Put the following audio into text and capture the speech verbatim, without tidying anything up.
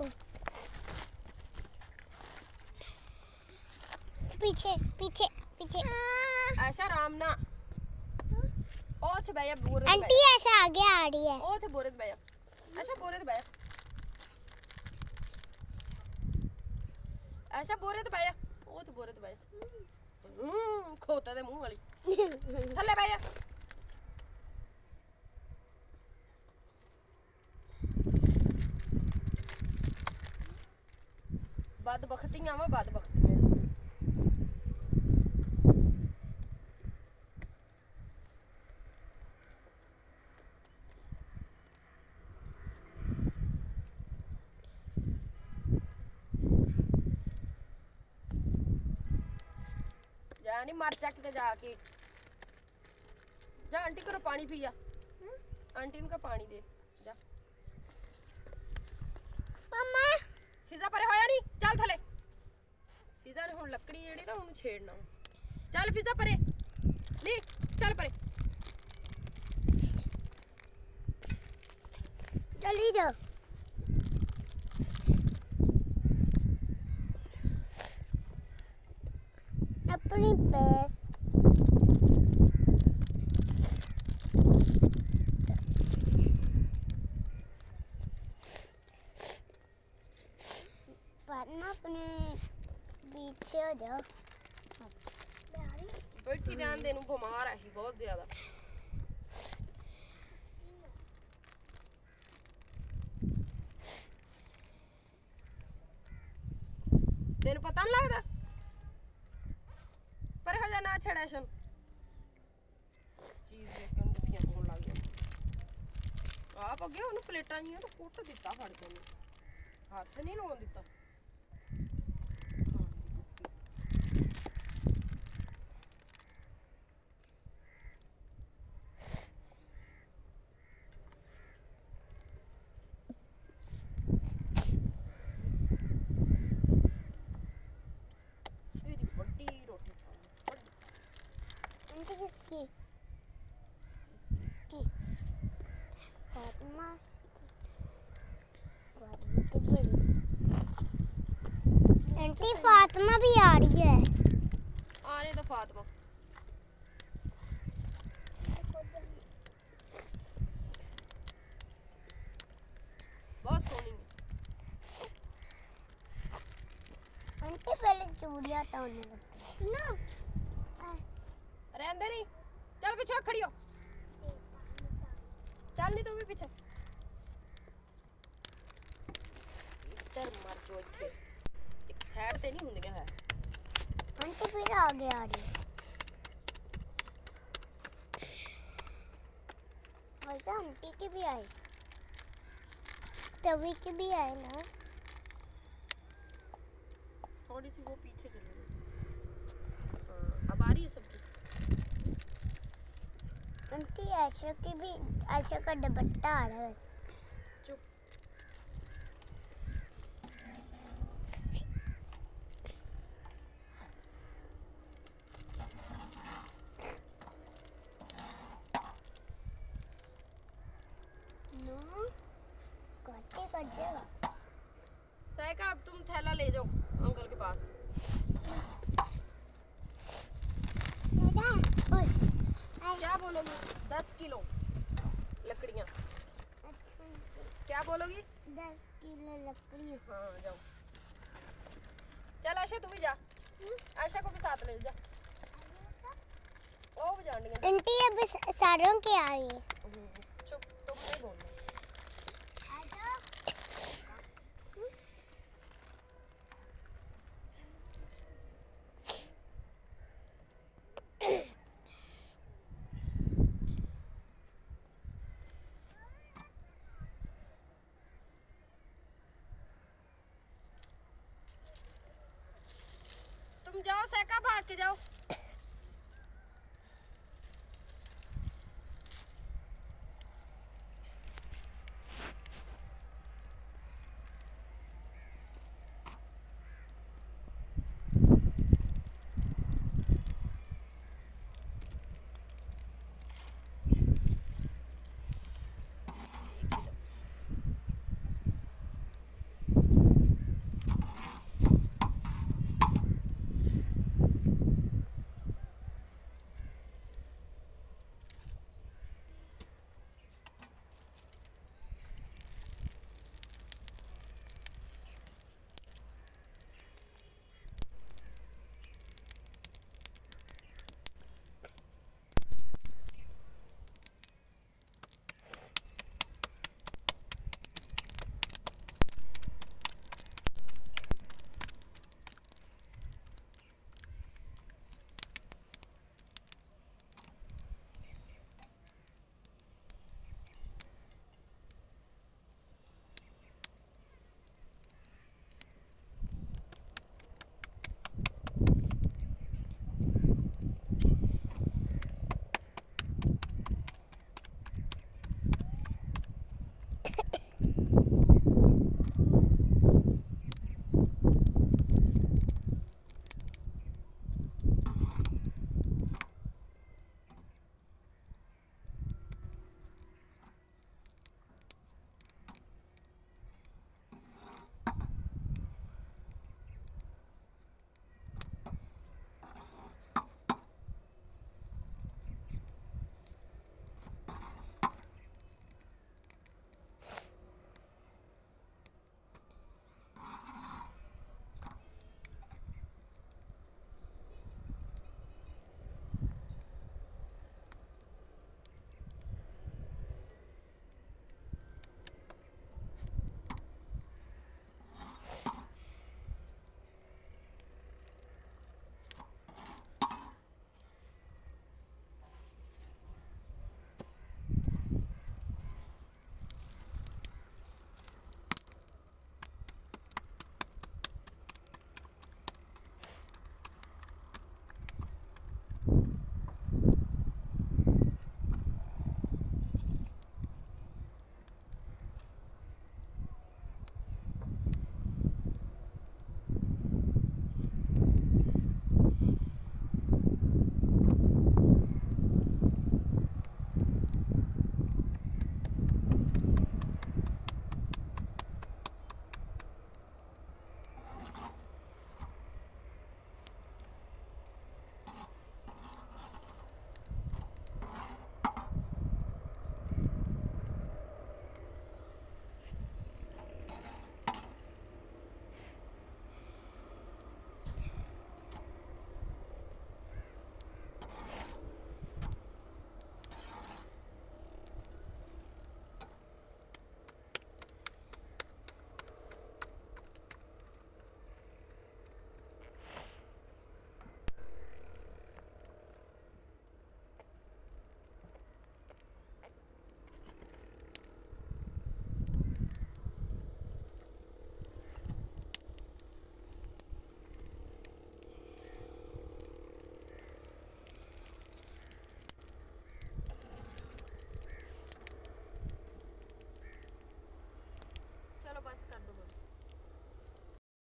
को। पीछे पीछे पीछे। ऐसा राम ना ओ थे भैया बोरे आंटी ऐसा आगे आ रही है। ओ थे बोरे भैया ऐसा बोरे भैया ऐसा बोरे भैया ओ थे बोरे भैया हम्म खोता दे मुंह वाली थल्ले भैया बद बखतियां वा बद बखतियां जानी मर चक के जाके जा आंटी करो पानी पिया आंटी उनका पानी दे जा मम्मा फिजा परे होया नहीं चल थले फिजा ने हुन लकड़ी जेड़ी ना उन छेड़ना चल फिजा परे नहीं चल परे चली जाओ। अपनी भैंस फातिमा अपने पीछे हो जाओ। बैठी रहने दे नू बीमार है बहुत ज्यादा तेन पता नहीं लगता पर हो जा ना छड़ा शन चीज देख के दुखियां होने लग गया आप अगे उन्हें प्लेटा नहीं तो कुट दिता फड़ के हाथ नहीं लाउन दिता किसकी की फातिमा आंटी फातिमा भी आ रही है आने तो फातिमा बहुत सोनी आंटी पहले चूड़ियां तो होने ना रहने नहीं चल पीछे खड़ी हो चल नहीं तू भी पीछे इधर मर जो इथे एक साइड ते नहीं हुंदियां है आंटी फिर आगे आ रही है वैसे आंटी की भी आई तभी की भी आई ना थोड़ी सी वो पीछे चली गई अब आ रही है सबकी आंटी ऐशा की भी ऐशा का दुपट्टा आ रहा है बस चुप नो काटे कट जाएगा साइका अब तुम थैला ले जाओ अंकल के पास क्या बोलोगी दस किलो लकड़ियाँ अच्छा क्या बोलोगी दस किलो लकड़ी हाँ जाओ चल आशा तू भी जा आशा को भी साथ ले जा ओ भी जान दी आंटी अब सारों के आ रही है चुप तुम नहीं बोलना तुम जाओ सैका भाग के जाओ